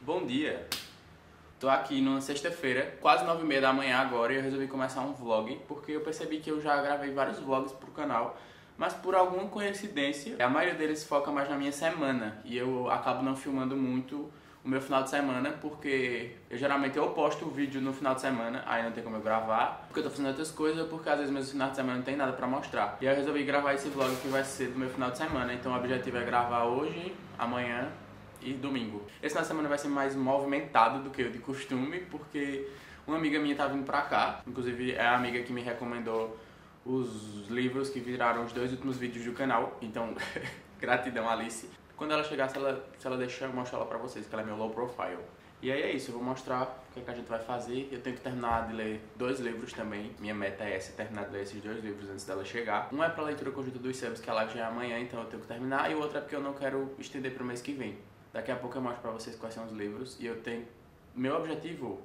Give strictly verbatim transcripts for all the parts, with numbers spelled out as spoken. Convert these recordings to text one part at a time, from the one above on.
Bom dia! Tô aqui numa sexta-feira, quase nove e meia da manhã agora, e eu resolvi começar um vlog, porque eu percebi que eu já gravei vários vlogs pro canal, mas por alguma coincidência, a maioria deles foca mais na minha semana, e eu acabo não filmando muito o meu final de semana, porque eu geralmente eu posto o vídeo no final de semana, aí não tem como eu gravar, porque eu tô fazendo outras coisas, porque às vezes meus finais de semana não tem nada pra mostrar. E aí eu resolvi gravar esse vlog que vai ser do meu final de semana, então o objetivo é gravar hoje, amanhã e domingo. Esse final de semana vai ser mais movimentado do que o de costume, porque uma amiga minha tá vindo pra cá, inclusive é a amiga que me recomendou os livros que viraram os dois últimos vídeos do canal, então gratidão, Alice. Quando ela chegar, se ela, se ela deixar, eu mostro ela pra vocês, que ela é meu low profile. E aí é isso, eu vou mostrar o que, é que a gente vai fazer. Eu tenho que terminar de ler dois livros também. Minha meta é essa, terminar de ler esses dois livros antes dela chegar. Um é pra leitura conjunta dos subs, que a live já é amanhã, então eu tenho que terminar. E o outro é porque eu não quero estender pro mês que vem. Daqui a pouco eu mostro pra vocês quais são os livros. E eu tenho... Meu objetivo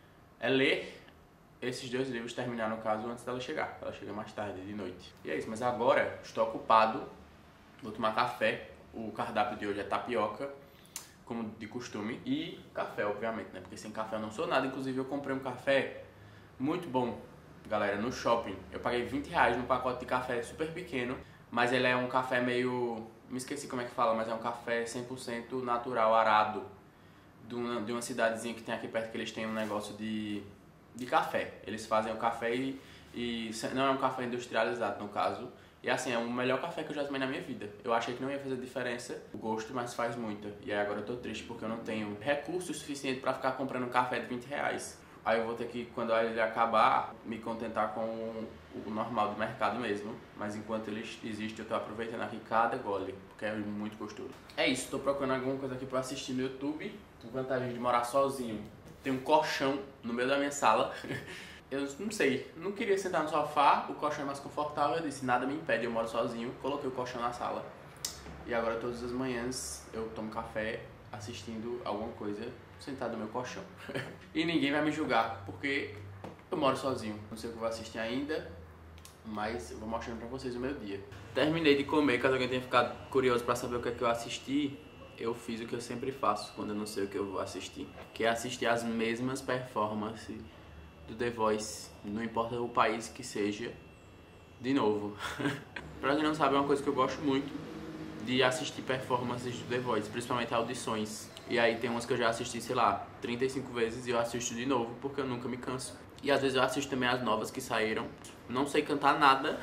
é ler esses dois livros, terminar no caso, antes dela chegar. Ela chega mais tarde, de noite. E é isso, mas agora estou ocupado. Vou tomar café. O cardápio de hoje é tapioca, como de costume, e café, obviamente, né? Porque sem café eu não sou nada. Inclusive eu comprei um café muito bom, galera, no shopping. Eu paguei vinte reais num pacote de café super pequeno, mas ele é um café meio... Me esqueci como é que fala, mas é um café cem por cento natural, arado, de uma, de uma cidadezinha que tem aqui perto, que eles têm um negócio de, de café. Eles fazem o café e, e não é um café industrializado, no caso. E assim, é o melhor café que eu já tomei na minha vida. Eu achei que não ia fazer diferença o gosto, mas faz muita. E aí agora eu tô triste porque eu não tenho recurso suficiente pra ficar comprando um café de vinte reais. Aí eu vou ter que, quando ele acabar, me contentar com o normal do mercado mesmo. Mas enquanto ele existe, eu tô aproveitando aqui cada gole, porque é muito gostoso. É isso, tô procurando alguma coisa aqui pra assistir no YouTube. Com vantagem de morar sozinho. Tem um colchão no meio da minha sala. Eu não sei, não queria sentar no sofá, o colchão é mais confortável, eu disse, nada me impede, eu moro sozinho, coloquei o colchão na sala. E agora todas as manhãs eu tomo café assistindo alguma coisa sentado no meu colchão. E ninguém vai me julgar, porque eu moro sozinho, não sei o que eu vou assistir ainda, mas eu vou mostrando pra vocês o meu dia. Terminei de comer, caso alguém tenha ficado curioso pra saber o que é que eu assisti. Eu fiz o que eu sempre faço quando eu não sei o que eu vou assistir, que é assistir as mesmas performances do The Voice, não importa o país que seja, de novo. Pra quem não sabe, é uma coisa que eu gosto muito, de assistir performances do The Voice, principalmente audições. E aí tem umas que eu já assisti, sei lá, trinta e cinco vezes e eu assisto de novo, porque eu nunca me canso. E às vezes eu assisto também as novas que saíram. Não sei cantar nada,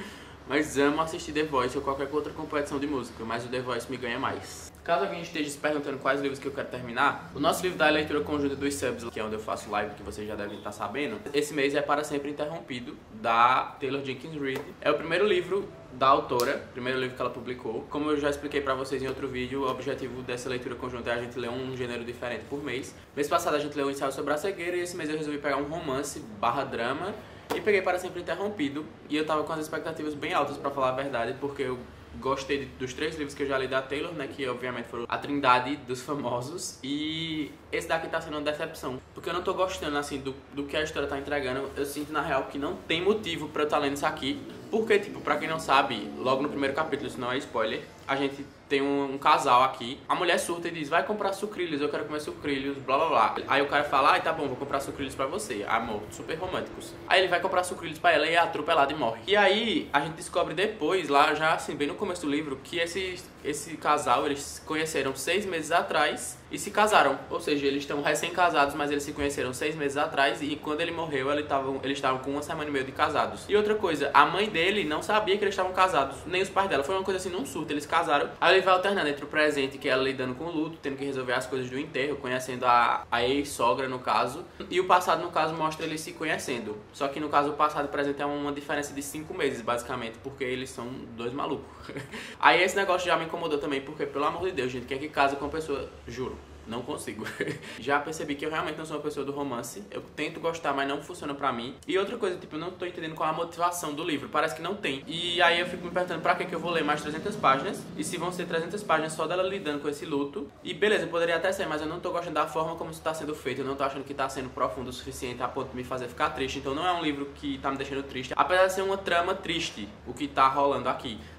mas amo assistir The Voice ou qualquer outra competição de música, mas o The Voice me ganha mais. Caso alguém esteja se perguntando quais livros que eu quero terminar, o nosso livro da leitura conjunta dos subs, que é onde eu faço live, que vocês já devem estar sabendo, esse mês é Para Sempre Interrompido, da Taylor Jenkins Reid. É o primeiro livro da autora, primeiro livro que ela publicou. Como eu já expliquei pra vocês em outro vídeo, o objetivo dessa leitura conjunta é a gente ler um gênero diferente por mês. Mês passado a gente leu um ensaio sobre a cegueira e esse mês eu resolvi pegar um romance barra drama e peguei Para Sempre Interrompido. E eu tava com as expectativas bem altas, pra falar a verdade, porque eu gostei de, dos três livros que eu já li da Taylor, né, que obviamente foram a trindade dos famosos, e esse daqui tá sendo uma decepção, porque eu não tô gostando, assim, do, do que a história tá entregando. Eu sinto, na real, que não tem motivo pra eu estar lendo isso aqui, porque, tipo, pra quem não sabe, logo no primeiro capítulo, isso não é spoiler, a gente tem um, um casal aqui, a mulher surta e diz, vai comprar sucrilhos, eu quero comer sucrilhos, blá blá blá. Aí o cara fala, ai, tá bom, vou comprar sucrilhos pra você, amor, super românticos. Aí ele vai comprar sucrilhos pra ela e é atropelado e morre. E aí a gente descobre depois, lá já assim, bem no começo do livro, que esse, esse casal, eles se conheceram seis meses atrás e se casaram. Ou seja, eles estão recém-casados, mas eles se conheceram seis meses atrás e quando ele morreu, eles estavam eles estavam com uma semana e meia de casados. E outra coisa, a mãe dele não sabia que eles estavam casados, nem os pais dela. Foi uma coisa assim, num surto, eles casaram. Aí ele vai alternando entre o presente, que é ela lidando com o luto, tendo que resolver as coisas do enterro, conhecendo a, a ex-sogra, no caso. E o passado, no caso, mostra eles se conhecendo. Só que, no caso, o passado e o presente é uma diferença de cinco meses, basicamente, porque eles são dois malucos. Aí esse negócio já me incomodou também, porque, pelo amor de Deus, gente, quem é que casa com uma pessoa, juro, não consigo. Já percebi que eu realmente não sou uma pessoa do romance. Eu tento gostar, mas não funciona pra mim. E outra coisa, tipo, eu não tô entendendo qual é a motivação do livro. Parece que não tem. E aí eu fico me perguntando pra que que eu vou ler mais trezentas páginas. E se vão ser trezentas páginas só dela lidando com esse luto. E beleza, poderia até ser, mas eu não tô gostando da forma como isso tá sendo feito. Eu não tô achando que tá sendo profundo o suficiente a ponto de me fazer ficar triste. Então não é um livro que tá me deixando triste. Apesar de ser uma trama triste, o que tá rolando aqui.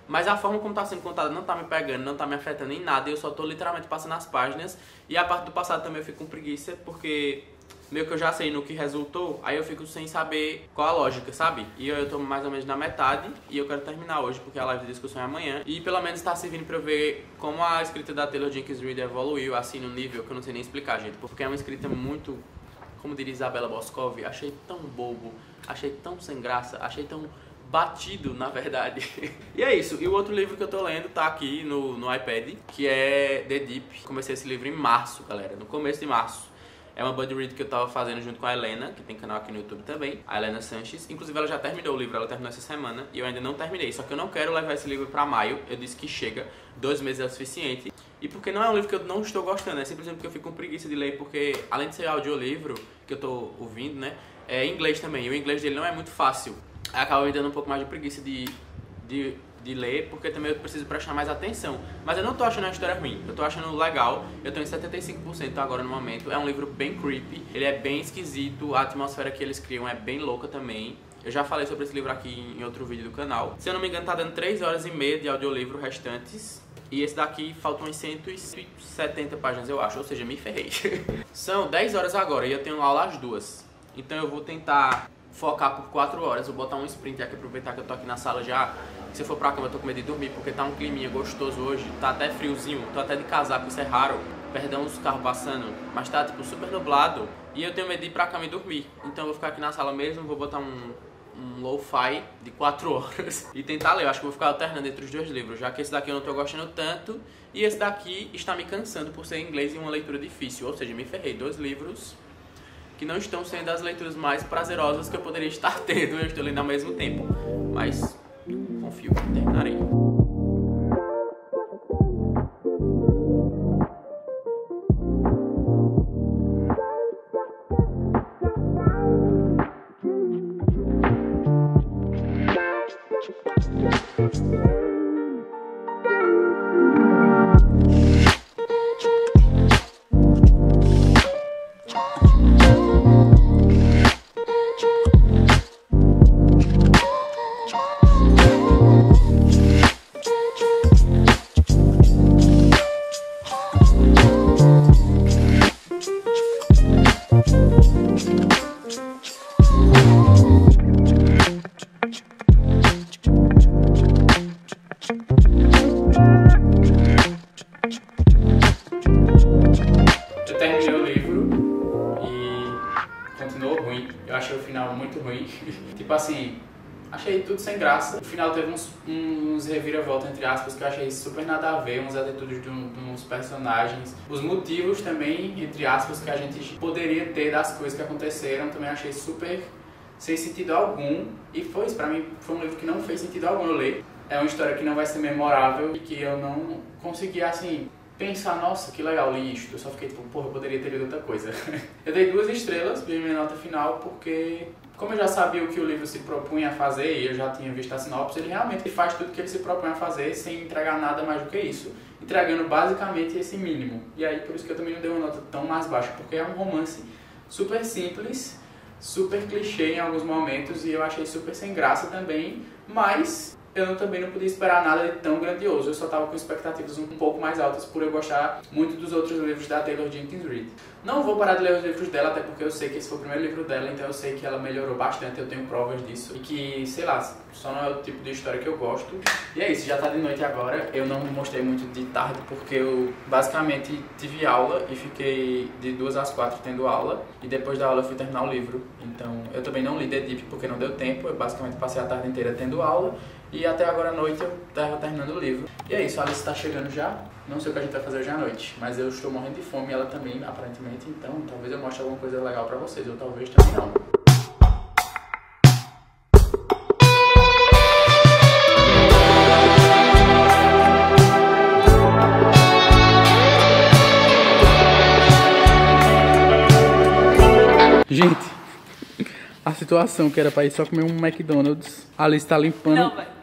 mas a forma como tá sendo contada não tá me pegando, não tá me afetando em nada, eu só tô literalmente passando as páginas. E a parte do passado também eu fico com preguiça, porque meio que eu já sei no que resultou, aí eu fico sem saber qual a lógica, sabe? E eu tô mais ou menos na metade, e eu quero terminar hoje, porque a live de discussão é amanhã. E pelo menos tá servindo pra eu ver como a escrita da Taylor Jenkins Reid evoluiu, assim, no nível que eu não sei nem explicar, gente. Porque é uma escrita muito, como diria Isabela Boscov, achei tão bobo, achei tão sem graça, achei tão batido, na verdade. E é isso. E o outro livro que eu tô lendo tá aqui no, no iPad, que é The Deep. Comecei esse livro em março, galera, no começo de março. É uma buddy read que eu tava fazendo junto com a Helena, que tem canal aqui no YouTube também, a Helena Sanches. Inclusive ela já terminou o livro, ela terminou essa semana e eu ainda não terminei. Só que eu não quero levar esse livro pra maio, eu disse que chega, dois meses é o suficiente. E porque não é um livro que eu não estou gostando, é simplesmente porque eu fico com preguiça de ler, porque além de ser audiolivro, que eu tô ouvindo, né, é em inglês também, e o inglês dele não é muito fácil. Aí acaba me dando um pouco mais de preguiça de... de de ler, porque também eu preciso prestar mais atenção. Mas eu não tô achando a história ruim, eu tô achando legal, eu tô em setenta e cinco por cento agora no momento. É um livro bem creepy, ele é bem esquisito, a atmosfera que eles criam é bem louca também. Eu já falei sobre esse livro aqui em outro vídeo do canal. Se eu não me engano, tá dando três horas e meia de audiolivro restantes. E esse daqui faltam umas cento e setenta páginas, eu acho, ou seja, me ferrei. São dez horas agora e eu tenho aula às duas. Então eu vou tentar focar por quatro horas, vou botar um sprint aqui, aproveitar que eu tô aqui na sala já. Se eu for pra cama eu tô com medo de dormir, porque tá um climinha gostoso hoje, tá até friozinho, tô até de casaco, isso é raro, perdão os carros passando, mas tá tipo super nublado e eu tenho medo de ir pra cama e dormir. Então eu vou ficar aqui na sala mesmo, vou botar um, um lo-fi de quatro horas e tentar ler. Eu acho que vou ficar alternando entre os dois livros, já que esse daqui eu não tô gostando tanto e esse daqui está me cansando por ser em inglês e uma leitura difícil, ou seja, me ferrei, dois livros que não estão sendo as leituras mais prazerosas que eu poderia estar tendo, eu estou lendo ao mesmo tempo, mas confio que terminarei. Eu terminei o livro e continuou ruim. Eu achei o final muito ruim. Tipo assim, achei tudo sem graça. O final teve uns, uns reviravoltas, entre aspas, que eu achei super nada a ver, umas atitudes de, um, de uns personagens. Os motivos também, entre aspas, que a gente poderia ter das coisas que aconteceram, também achei super sem sentido algum. E foi isso, pra mim foi um livro que não fez sentido algum eu ler. É uma história que não vai ser memorável e que eu não consegui, assim, pensar, nossa, que legal, li isto. Eu só fiquei tipo, porra, eu poderia ter lido outra coisa. Eu dei duas estrelas pra minha nota final porque, como eu já sabia o que o livro se propunha a fazer e eu já tinha visto a sinopse, ele realmente faz tudo o que ele se propõe a fazer sem entregar nada mais do que isso. Entregando basicamente esse mínimo. E aí, por isso que eu também não dei uma nota tão mais baixa, porque é um romance super simples, super clichê em alguns momentos e eu achei super sem graça também, mas eu também não podia esperar nada de tão grandioso. Eu só tava com expectativas um pouco mais altas por eu gostar muito dos outros livros da Taylor Jenkins Reid. Não vou parar de ler os livros dela, até porque eu sei que esse foi o primeiro livro dela, então eu sei que ela melhorou bastante, eu tenho provas disso. E que, sei lá, só não é o tipo de história que eu gosto. E é isso, já tá de noite agora. Eu não mostrei muito de tarde porque eu basicamente tive aula e fiquei de duas às quatro tendo aula. E depois da aula eu fui terminar o livro. Então eu também não li The Deep porque não deu tempo, eu basicamente passei a tarde inteira tendo aula. E até agora à noite eu tava terminando o livro. E é isso, a Alice tá chegando já. Não sei o que a gente vai fazer hoje à noite, mas eu estou morrendo de fome, ela também, aparentemente. Então talvez eu mostre alguma coisa legal pra vocês, ou talvez também não. Gente, a situação que era pra ir só comer um McDonald's, a Alice tá limpando. Não, vai.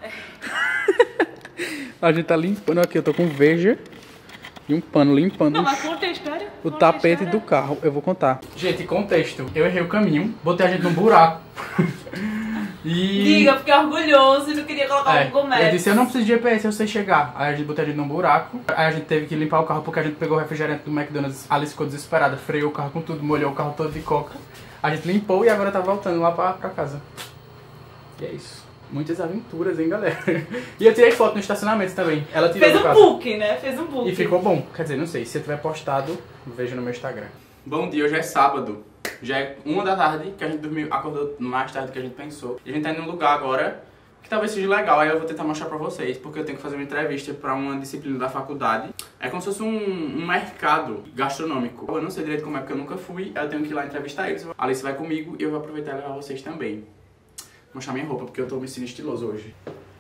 A gente tá limpando aqui, eu tô com veja e um pano limpando. Não, mas conta a história. O tapete do carro, eu vou contar. Gente, contexto. Eu errei o caminho, botei a gente num buraco. E... Diga, fiquei orgulhoso e não queria colocar é, o Google Maps. Eu disse, eu não preciso de G P S, eu sei chegar. Aí a gente botou a gente num buraco. Aí a gente teve que limpar o carro porque a gente pegou o refrigerante do McDonald's. A Alice ficou desesperada, freou o carro com tudo, molhou o carro todo de coca. A gente limpou e agora tá voltando lá pra, pra casa. E é isso. Muitas aventuras, hein, galera? E eu tirei foto no estacionamento também. Ela tirou Fez um casa. book, né? Fez um book. E ficou bom. Quer dizer, não sei. Se eu tiver postado, veja no meu Instagram. Bom dia, hoje é sábado. Já é uma da tarde, que a gente dormiu, acordou mais tarde do que a gente pensou. E a gente tá indo num lugar agora que talvez seja legal. Aí eu vou tentar mostrar pra vocês, porque eu tenho que fazer uma entrevista pra uma disciplina da faculdade. É como se fosse um, um mercado gastronômico. Eu não sei direito como é, porque eu nunca fui. Eu tenho que ir lá entrevistar eles. A Alice vai comigo e eu vou aproveitar e levar vocês também. Vou mostrar minha roupa, porque eu tô me sentindo estiloso hoje.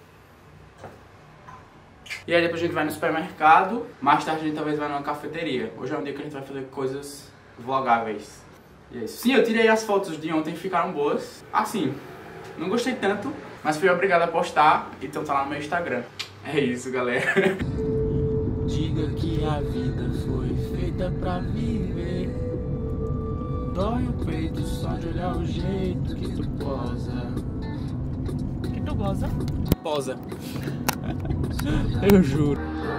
E aí depois a gente vai no supermercado. Mais tarde a gente talvez vai numa cafeteria. Hoje é um dia que a gente vai fazer coisas vlogáveis. E é isso. Sim, eu tirei as fotos de ontem, ficaram boas. Assim, não gostei tanto, mas fui obrigado a postar, então tá lá no meu Instagram. É isso, galera. Diga que a vida foi feita pra viver. Dói o peito só de olhar o jeito que tu posa. Que tu goza? Posa. Eu juro.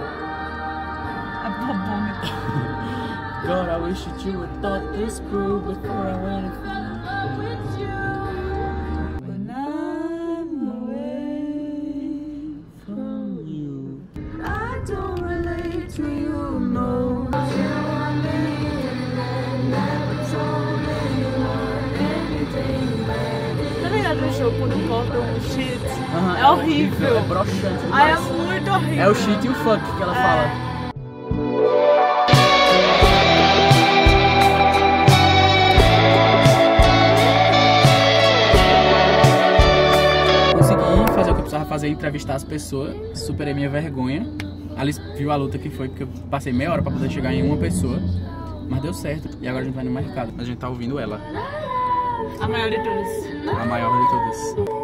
A bobona. God, I wish that you would thought this through before I went with you. When I'm away From you. I don't relate to you, no. Na verdade, o show quando corta um shit Uhum, é horrível. É broxante. Ai, é muito horrível. É o shit e o fuck que ela É. fala. Consegui fazer o que eu precisava fazer, entrevistar as pessoas, superei minha vergonha. Alice viu a luta que foi, porque eu passei meia hora pra poder chegar em uma pessoa, mas deu certo. E agora a gente vai no mercado. A gente tá ouvindo ela, A maior de todas. a maior de todas.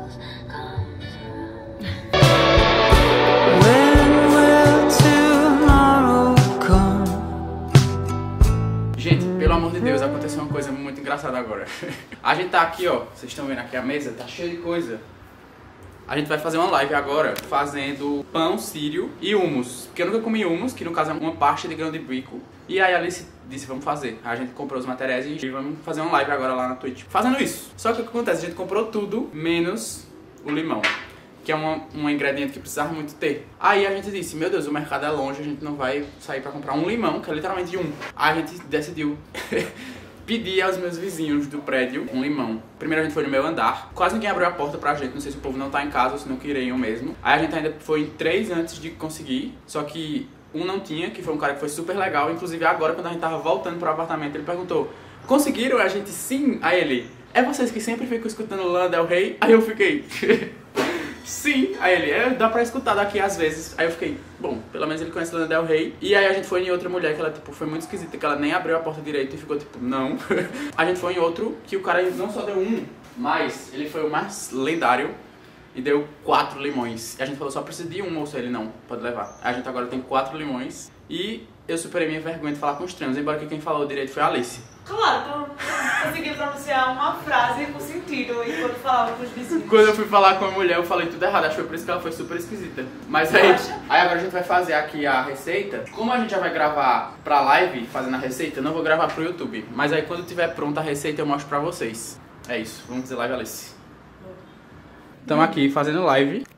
Gente, pelo amor de Deus, aconteceu uma coisa muito engraçada agora. A gente tá aqui, ó, vocês estão vendo aqui a mesa, tá cheia de coisa. A gente vai fazer uma live agora fazendo pão sírio e hummus. Porque eu nunca comi hummus, que no caso é uma pasta de grão de bico. E aí a Alice disse, vamos fazer. A gente comprou os materiais e vamos fazer uma live agora lá na Twitch fazendo isso. Só que o que acontece? A gente comprou tudo, menos o limão, que é uma, um ingrediente que precisava muito ter. Aí a gente disse, meu Deus, o mercado é longe, a gente não vai sair pra comprar um limão, que é literalmente um. Aí a gente decidiu pedir aos meus vizinhos do prédio um limão. Primeiro a gente foi no meu andar, quase ninguém abriu a porta pra gente, não sei se o povo não tá em casa ou se não queriam mesmo. Aí a gente ainda foi em três antes de conseguir, só que um não tinha, que foi um cara que foi super legal. Inclusive agora, quando a gente tava voltando pro apartamento, ele perguntou, conseguiram? A gente, sim. Aí ele, é vocês que sempre ficam escutando Lana Del Rey? Aí eu fiquei, sim. Aí ele, é, dá pra escutar daqui às vezes. Aí eu fiquei, bom, pelo menos ele conhece Lana Del Rey. E aí a gente foi em outra mulher que ela, tipo, foi muito esquisita, que ela nem abriu a porta direito e ficou tipo, não. A gente foi em outro, que o cara não só deu um, mas ele foi o mais lendário e deu quatro limões. E a gente falou, só precisa de um, ou seja, ele não, pode levar. A gente agora tem quatro limões e eu superei minha vergonha de falar com estranhos, embora que quem falou direito foi a Alice. Claro, tu conseguiu pronunciar uma frase com sentido enquanto falava com os vizinhos. Quando eu fui falar com a mulher, eu falei tudo errado, acho que foi por isso que ela foi super esquisita. Mas aí, aí agora a gente vai fazer aqui a receita. Como a gente já vai gravar pra live, fazendo a receita, eu não vou gravar pro YouTube. Mas aí quando tiver pronta a receita, eu mostro pra vocês. É isso, vamos fazer live, Alice. Estamos aqui fazendo live.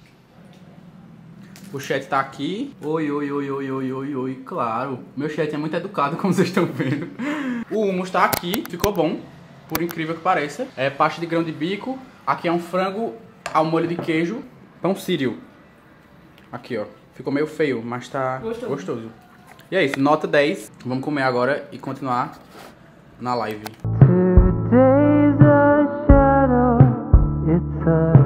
O chat tá aqui. Oi, oi, oi, oi, oi, oi, oi, claro. Meu chat é muito educado, como vocês estão vendo. O hummus tá aqui, ficou bom, por incrível que pareça. É pasta de grão de bico. Aqui é um frango ao molho de queijo. Pão sírio. Aqui, ó. Ficou meio feio, mas tá gostoso. gostoso. E é isso, nota dez. Vamos comer agora e continuar na live. Today's a shadow, it's a